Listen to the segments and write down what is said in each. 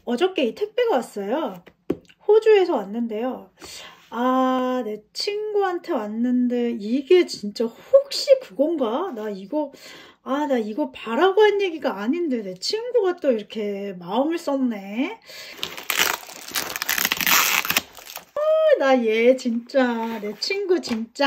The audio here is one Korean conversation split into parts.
어저께 이 택배가 왔어요. 호주에서 왔는데요. 아, 내 친구한테 왔는데 이게 진짜 혹시 그건가? 나 이거 바라고 한 얘기가 아닌데 내 친구가 또 이렇게 마음을 썼네. 나 얘 진짜 내 친구 진짜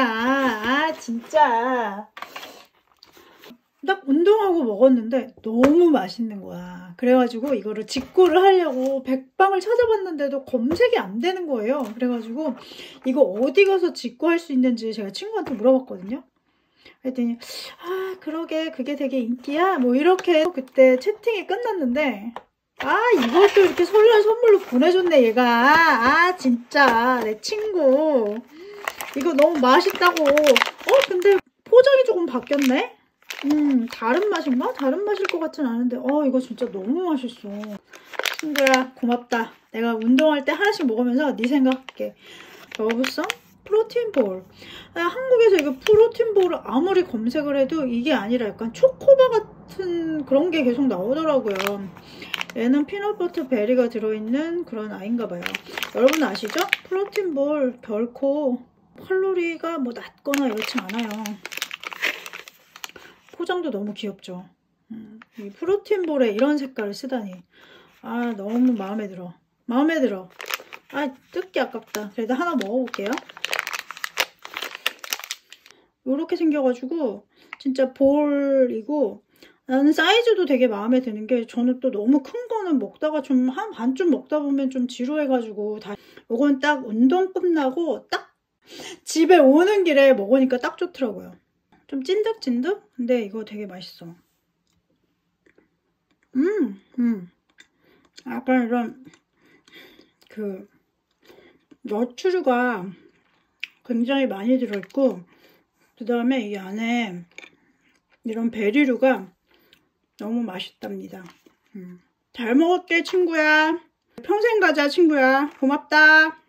진짜 딱 운동하고 먹었는데 너무 맛있는 거야. 그래가지고 이거를 직구를 하려고 백방을 찾아봤는데도 검색이 안 되는 거예요. 그래가지고 이거 어디 가서 직구할 수 있는지 제가 친구한테 물어봤거든요. 그랬더니 아 그러게 그게 되게 인기야 뭐 이렇게 그때 채팅이 끝났는데 아 이것도 이렇게 설날 선물로 보내줬네 얘가. 아 진짜 내 친구 이거 너무 맛있다고. 근데 포장이 조금 바뀌었네. 다른 맛인가? 다른 맛일 것 같진 않은데 이거 진짜 너무 맛있어. 친구야 고맙다. 내가 운동할 때 하나씩 먹으면서 네 생각할게. 러브송 프로틴볼. 한국에서 이거 프로틴볼을 아무리 검색을 해도 이게 아니라 약간 초코바 같은 그런 게 계속 나오더라고요. 얘는 피넛버터 베리가 들어있는 그런 아이인가 봐요. 여러분 아시죠? 프로틴볼 결코 칼로리가 뭐 낮거나 이렇지 않아요. 포장도 너무 귀엽죠. 이 프로틴볼에 이런 색깔을 쓰다니. 아 너무 마음에 들어. 마음에 들어. 아 뜯기 아깝다. 그래도 하나 먹어볼게요. 요렇게 생겨가지고 진짜 볼이고 나는 사이즈도 되게 마음에 드는 게 저는 또 너무 큰 거는 먹다가 좀 한 반쯤 먹다 보면 좀 지루해가지고 요건 딱 운동 끝나고 딱 집에 오는 길에 먹으니까 딱 좋더라고요. 좀 찐득찐득? 근데 이거 되게 맛있어. 약간 이런 그 너츠류가 굉장히 많이 들어있고 그 다음에 이 안에 이런 베리류가 너무 맛있답니다. 잘 먹을게 친구야. 평생 가자 친구야. 고맙다.